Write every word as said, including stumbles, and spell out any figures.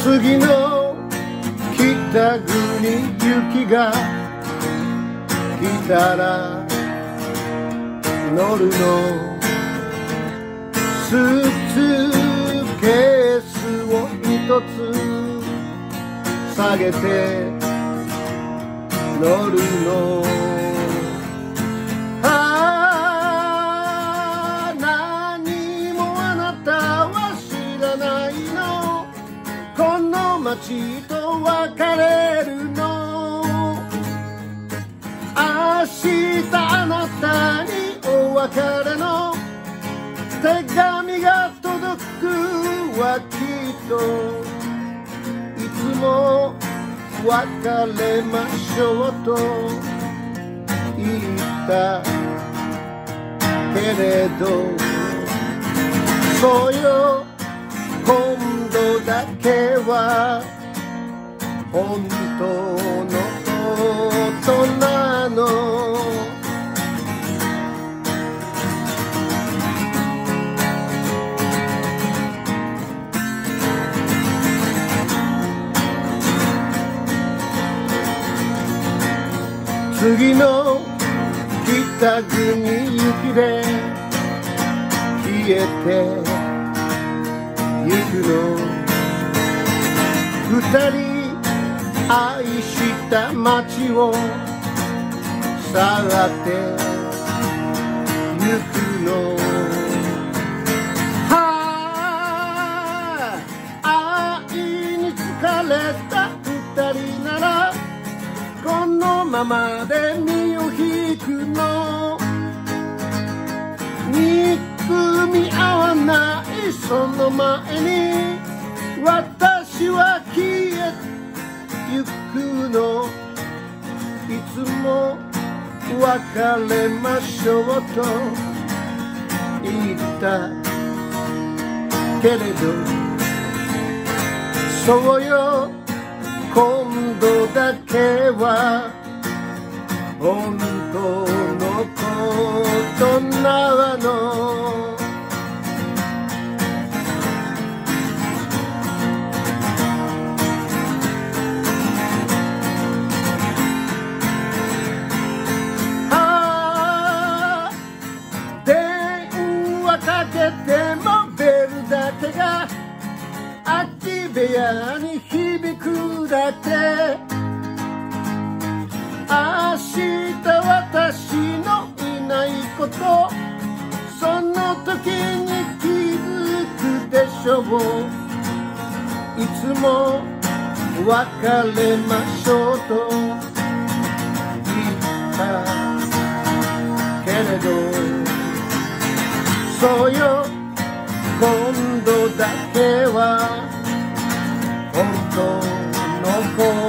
次の北国雪が来たら乗るのスーツケースを一つ下げて乗るのああ何もあなたは知らないのこの街と別れるの明日あなたにお別れの手紙が届くわきっといつも別れましょうと言ったけれどそうよ今度だけは本当のことなの次の北国雪で消えてゆくの二人愛した街を去ってゆくのはあ愛に疲れた二人ならこのままで身を引くの憎み合わないその前に私は消えゆくのいつも別れましょうと言ったけれどそうよ今度だけは本当のことなのああ電話かけてもベルだけが空き部屋に響くだけ明日私のいないことその時に気づくでしょういつも別れましょうと言ったけれどそうよ今度だけは本当のこと